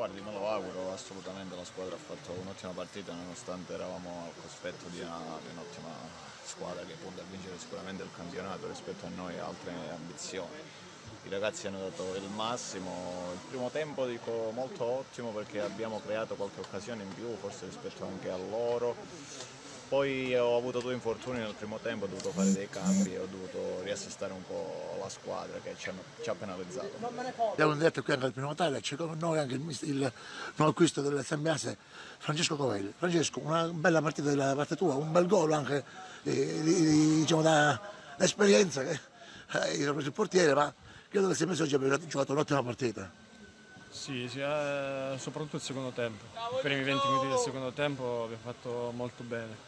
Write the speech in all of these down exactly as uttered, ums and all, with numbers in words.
guardi, me lo auguro assolutamente, la squadra ha fatto un'ottima partita nonostante eravamo al cospetto di una- di un'ottima squadra che punta a vincere sicuramente il campionato rispetto a noi e altre ambizioni. I ragazzi hanno dato il massimo, il primo tempo dico molto ottimo perché abbiamo creato qualche occasione in più, forse rispetto anche a loro. Poi ho avuto due infortuni nel primo tempo, ho dovuto fare dei cambi e ho dovuto riassestare un po' la squadra che ci, hanno, ci ha penalizzato. Abbiamo detto qui anche al primo Italia, c'è con noi anche il, mis- il nuovo acquisto del Sambiase, Francesco Covelli. Francesco, una bella partita della parte tua, un bel gol anche eh, di, di- diciamo da, da esperienza, che eh, io ho preso il portiere, ma credo che Sambiase oggi abbia giocato un'ottima partita. Sì, sì, eh, soprattutto il secondo tempo. I primi venti minuti del secondo tempo abbiamo fatto molto bene.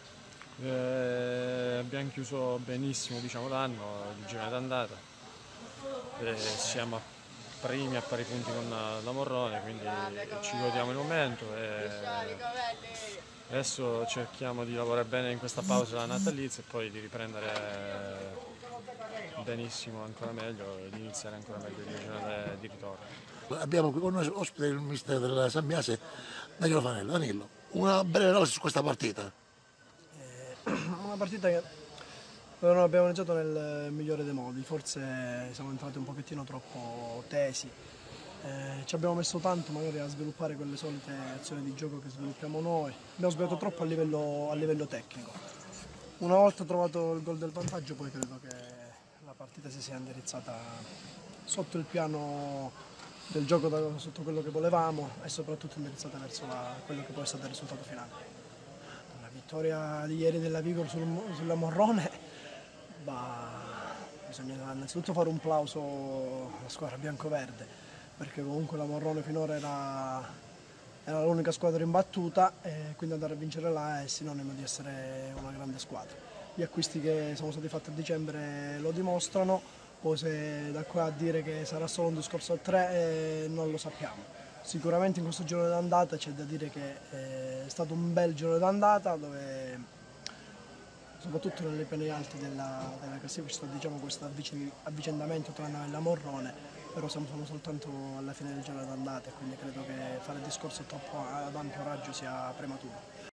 Eh, abbiamo chiuso benissimo, diciamo, l'anno, il girone d'andata. Eh, siamo primi a pari punti con la Morrone, quindi ci godiamo il momento e adesso cerchiamo di lavorare bene in questa pausa natalizia e poi di riprendere benissimo, ancora meglio, e di iniziare ancora meglio il girone di ritorno. Abbiamo qui con noi ospite il mister del Sambiase, Danilo Fanello. Danilo, una breve analisi su questa partita. Una partita che non abbiamo iniziato nel migliore dei modi, forse siamo entrati un pochettino troppo tesi, eh, ci abbiamo messo tanto magari a sviluppare quelle solite azioni di gioco che sviluppiamo noi, abbiamo sbagliato troppo a livello, a livello tecnico. Una volta trovato il gol del vantaggio poi credo che la partita si sia indirizzata sotto il piano del gioco da, sotto quello che volevamo e soprattutto indirizzata verso la, quello che poi è stato il risultato finale. La vittoria di ieri della Vigor sul, sulla Morrone, bah, bisogna innanzitutto fare un plauso alla squadra biancoverde, perché comunque la Morrone finora era, era l'unica squadra imbattuta e quindi andare a vincere là è sinonimo di essere una grande squadra. Gli acquisti che sono stati fatti a dicembre lo dimostrano, poi se da qua a dire che sarà solo un discorso a tre eh, non lo sappiamo. Sicuramente in questo girone d'andata c'è da dire che è stato un bel girone d'andata dove soprattutto nelle piani alti della, della classifica c'è stato diciamo, questo avvicendamento tra noi e la Morrone, però siamo solo soltanto alla fine del girone d'andata e quindi credo che fare il discorso troppo ad ampio raggio sia prematuro.